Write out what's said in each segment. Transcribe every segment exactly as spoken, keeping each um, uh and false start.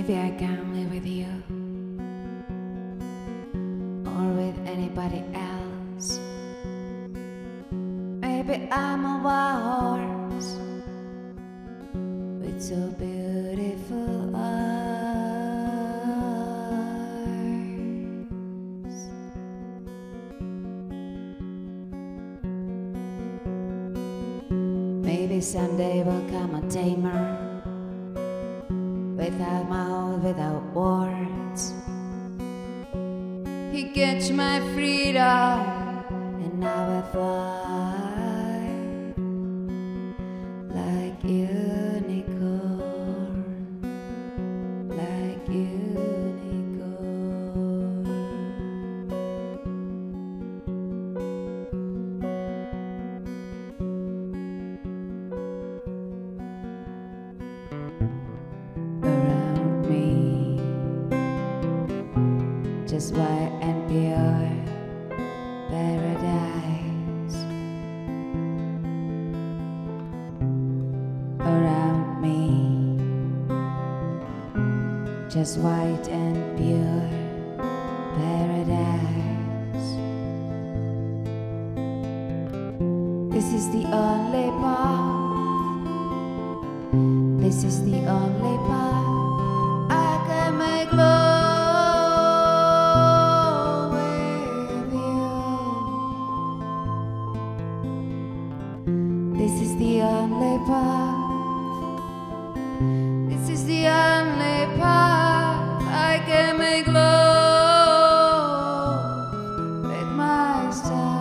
Maybe I can't live with you or with anybody else. Maybe I'm a wild horse with so beautiful eyes. Maybe someday will come a tamer, without mouth, without words. He gets my freedom, and I will fly like unicorn, like unicorn. Around me, just white and pure paradise. Around me, just white and pure paradise. This is the only path, this is the only path I can make love with you. This is the only path, this is the only path I can make love with myself.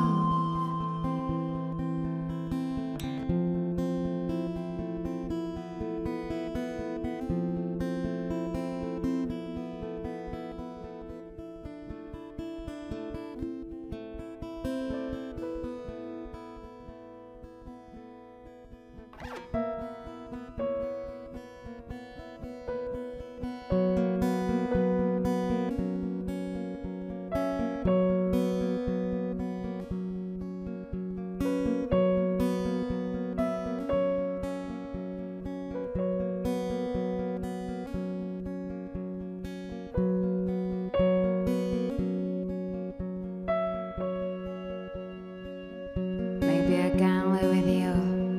Maybe I can't live with you,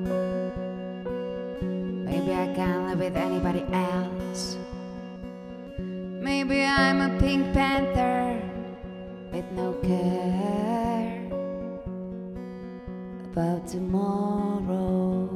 maybe I can't live with anybody else. Maybe I'm a pink panther with no care about tomorrow.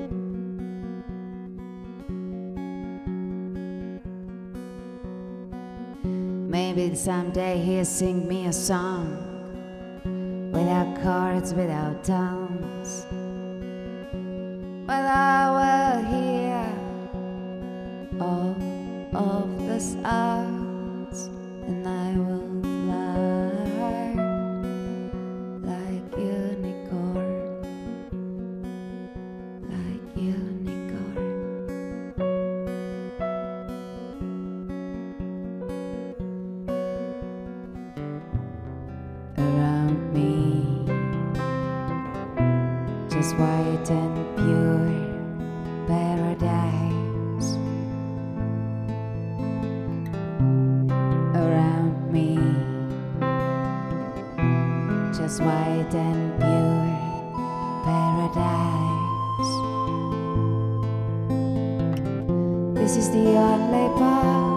Maybe someday he'll sing me a song without chords, without tones, but I will hear all of the sounds, and I will fly like unicorn, like unicorn. Around me, just white and pure paradise. Around me, just white and pure paradise. This is the only path,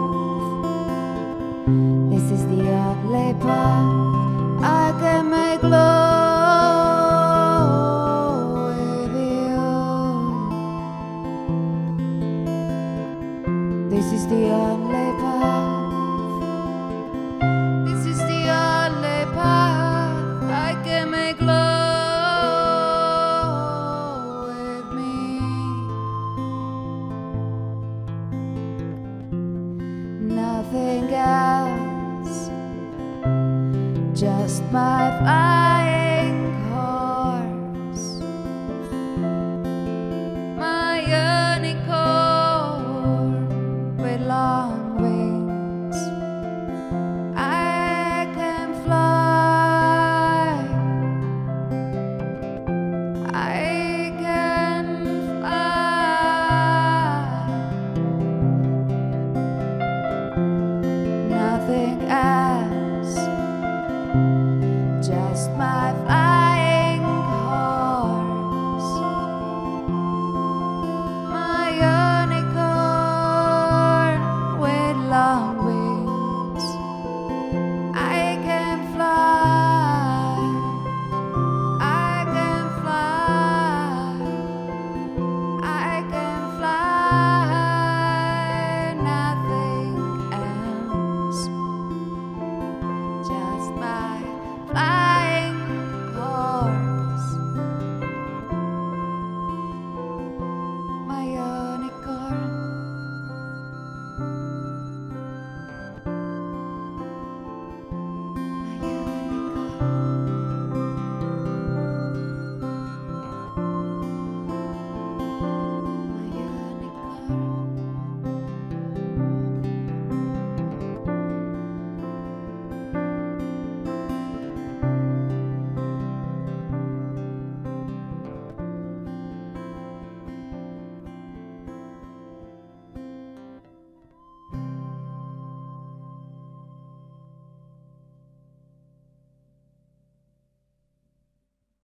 this is the only path I can make love with you. This is the only path, this is the only path I can make love with me. Nothing else, just my eyes.